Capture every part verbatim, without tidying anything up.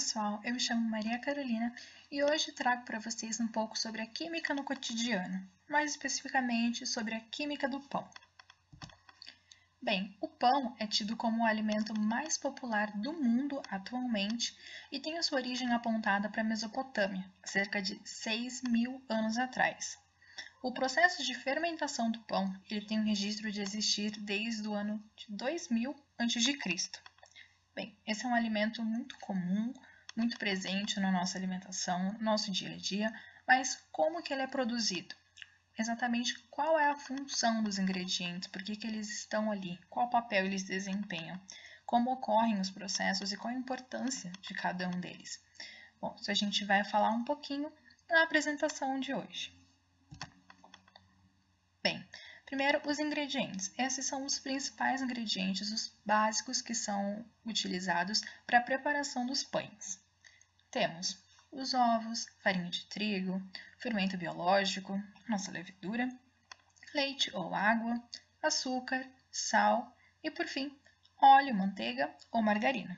pessoal, eu me chamo Maria Carolina e hoje trago para vocês um pouco sobre a química no cotidiano, mais especificamente sobre a química do pão. Bem, o pão é tido como o alimento mais popular do mundo atualmente e tem a sua origem apontada para a Mesopotâmia, cerca de seis mil anos atrás. O processo de fermentação do pão ele tem um registro de existir desde o ano de dois mil antes de Cristo. Bem, esse é um alimento muito comum, muito presente na nossa alimentação, no nosso dia a dia, mas como que ele é produzido? Exatamente qual é a função dos ingredientes, por que, que eles estão ali, qual papel eles desempenham, como ocorrem os processos e qual a importância de cada um deles. Bom, isso a gente vai falar um pouquinho na apresentação de hoje. Bem, primeiro, os ingredientes. Esses são os principais ingredientes, os básicos que são utilizados para a preparação dos pães. Temos os ovos, farinha de trigo, fermento biológico, nossa levedura, leite ou água, açúcar, sal e, por fim, óleo, manteiga ou margarina.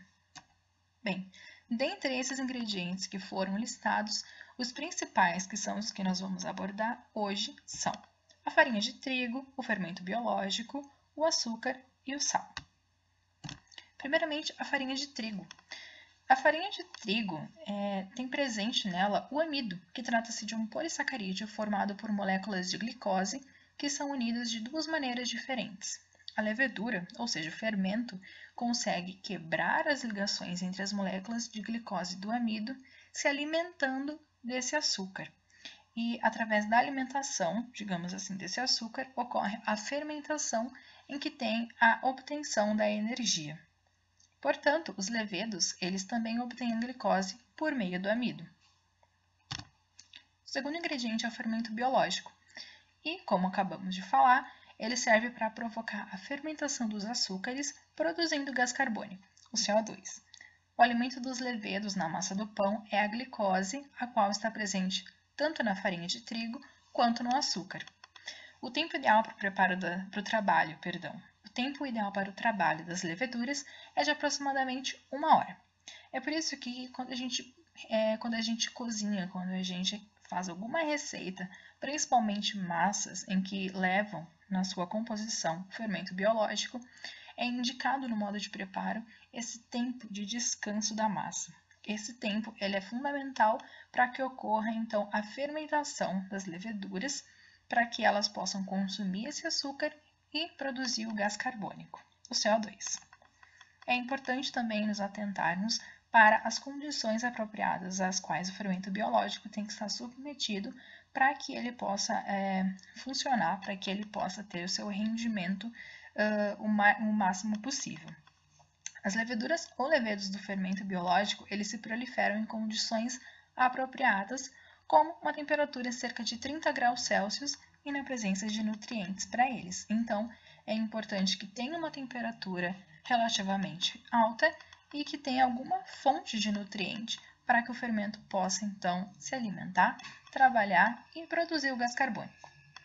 Bem, dentre esses ingredientes que foram listados, os principais, que são os que nós vamos abordar hoje, são a farinha de trigo, o fermento biológico, o açúcar e o sal. Primeiramente, a farinha de trigo. A farinha de trigo é, tem presente nela o amido, que trata-se de um polissacarídeo formado por moléculas de glicose que são unidas de duas maneiras diferentes. A levedura, ou seja, o fermento, consegue quebrar as ligações entre as moléculas de glicose do amido, se alimentando desse açúcar. E, através da alimentação, digamos assim, desse açúcar, ocorre a fermentação em que tem a obtenção da energia. Portanto, os levedos, eles também obtêm a glicose por meio do amido. O segundo ingrediente é o fermento biológico. E, como acabamos de falar, ele serve para provocar a fermentação dos açúcares, produzindo gás carbônico, o C O dois. O alimento dos levedos na massa do pão é a glicose, a qual está presente tanto na farinha de trigo quanto no açúcar. O tempo ideal para o preparo da, para o trabalho, perdão, o tempo ideal para o trabalho das leveduras é de aproximadamente uma hora. É por isso que quando a gente, é, quando a gente cozinha, quando a gente faz alguma receita, principalmente massas em que levam na sua composição fermento biológico, é indicado no modo de preparo esse tempo de descanso da massa. Esse tempo ele é fundamental para que ocorra, então, a fermentação das leveduras, para que elas possam consumir esse açúcar e produzir o gás carbônico, o C O dois. É importante também nos atentarmos para as condições apropriadas às quais o fermento biológico tem que estar submetido para que ele possa é, funcionar, para que ele possa ter o seu rendimento uh, o, o máximo possível. As leveduras ou levedos do fermento biológico, eles se proliferam em condições apropriadas, como uma temperatura em cerca de trinta graus Celsius e na presença de nutrientes para eles. Então, é importante que tenha uma temperatura relativamente alta e que tenha alguma fonte de nutriente para que o fermento possa, então, se alimentar, trabalhar e produzir o gás carbônico.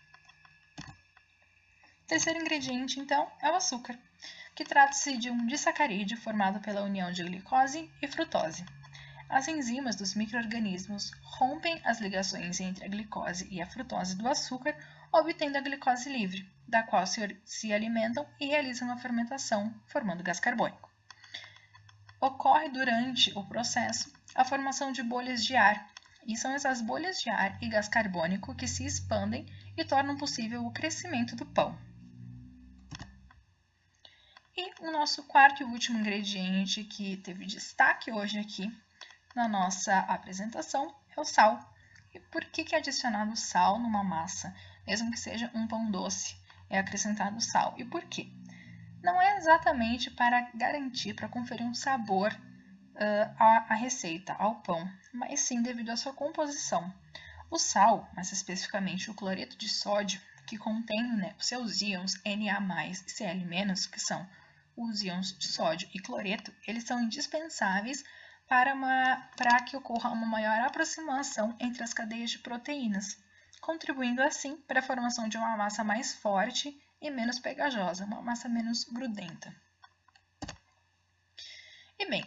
O terceiro ingrediente, então, é o açúcar, que trata-se de um disacarídeo formado pela união de glicose e frutose. As enzimas dos micro-organismos rompem as ligações entre a glicose e a frutose do açúcar, obtendo a glicose livre, da qual se, se alimentam e realizam a fermentação, formando gás carbônico. Ocorre durante o processo a formação de bolhas de ar, e são essas bolhas de ar e gás carbônico que se expandem e tornam possível o crescimento do pão. E o nosso quarto e último ingrediente que teve destaque hoje aqui na nossa apresentação é o sal. E por que que é adicionado sal numa massa, mesmo que seja um pão doce, é acrescentado sal? E por quê? Não é exatamente para garantir, para conferir um sabor uh, à, à receita, ao pão, mas sim devido à sua composição. O sal, mais especificamente o cloreto de sódio, que contém, né, os seus íons Na mais, e Cl-, que são os íons de sódio e cloreto, eles são indispensáveis para, uma, para que ocorra uma maior aproximação entre as cadeias de proteínas, contribuindo assim para a formação de uma massa mais forte e menos pegajosa, uma massa menos grudenta. E bem,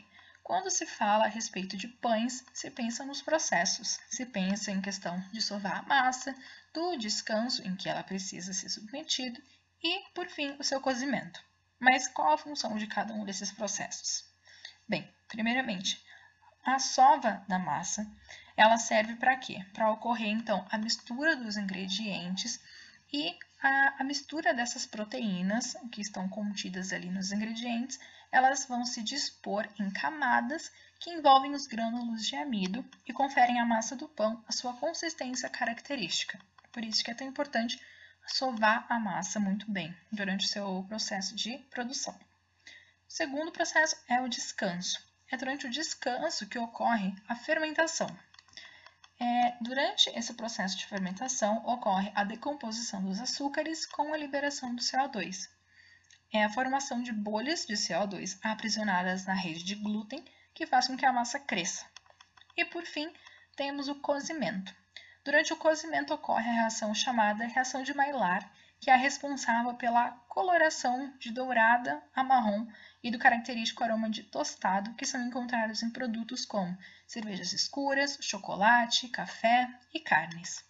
Quando se fala a respeito de pães, se pensa nos processos, se pensa em questão de sovar a massa, do descanso em que ela precisa ser submetida e, por fim, o seu cozimento. Mas qual a função de cada um desses processos? Bem, primeiramente, a sova da massa, ela serve para quê? Para ocorrer, então, a mistura dos ingredientes e a, a mistura dessas proteínas que estão contidas ali nos ingredientes, elas vão se dispor em camadas que envolvem os grânulos de amido e conferem à massa do pão a sua consistência característica. Por isso que é tão importante sovar a massa muito bem durante o seu processo de produção. O segundo processo é o descanso. É durante o descanso que ocorre a fermentação. É, durante esse processo de fermentação, ocorre a decomposição dos açúcares com a liberação do C O dois. É a formação de bolhas de C O dois aprisionadas na rede de glúten que faz com que a massa cresça. E, por fim, temos o cozimento. Durante o cozimento ocorre a reação chamada reação de Maillard, que é a responsável pela coloração de dourada a marrom e do característico aroma de tostado que são encontrados em produtos como cervejas escuras, chocolate, café e carnes.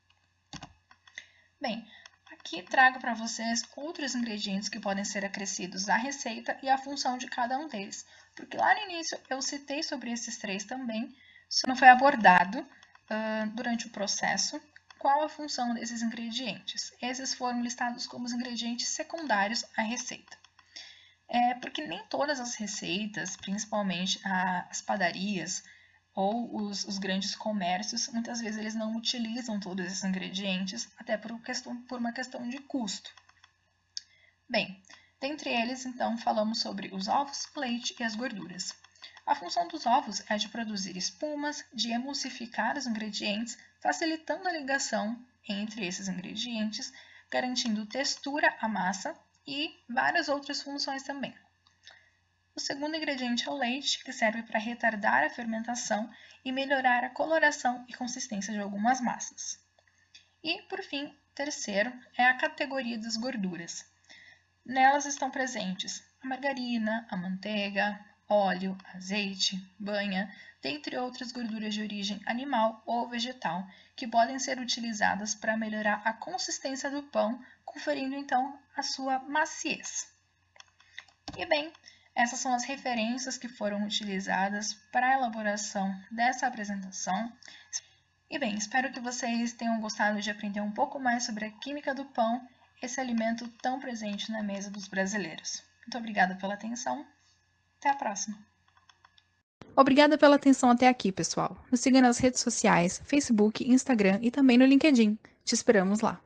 Bem, aqui trago para vocês outros ingredientes que podem ser acrescidos à receita e a função de cada um deles, porque lá no início eu citei sobre esses três também, só não foi abordado uh, durante o processo qual a função desses ingredientes. Esses foram listados como os ingredientes secundários à receita. É porque nem todas as receitas, principalmente as padarias ou os, os grandes comércios, muitas vezes eles não utilizam todos esses ingredientes, até por, questão, por uma questão de custo. Bem, dentre eles, então, falamos sobre os ovos, leite e as gorduras. A função dos ovos é de produzir espumas, de emulsificar os ingredientes, facilitando a ligação entre esses ingredientes, garantindo textura à massa e várias outras funções também. O segundo ingrediente é o leite, que serve para retardar a fermentação e melhorar a coloração e consistência de algumas massas. E, por fim, o terceiro é a categoria das gorduras. Nelas estão presentes a margarina, a manteiga, óleo, azeite, banha, dentre outras gorduras de origem animal ou vegetal, que podem ser utilizadas para melhorar a consistência do pão, conferindo então a sua maciez. E bem, essas são as referências que foram utilizadas para a elaboração dessa apresentação. E bem, espero que vocês tenham gostado de aprender um pouco mais sobre a química do pão, esse alimento tão presente na mesa dos brasileiros. Muito obrigada pela atenção. Até a próxima. Obrigada pela atenção até aqui, pessoal. Nos siga nas redes sociais, Facebook, Instagram e também no LinkedIn. Te esperamos lá.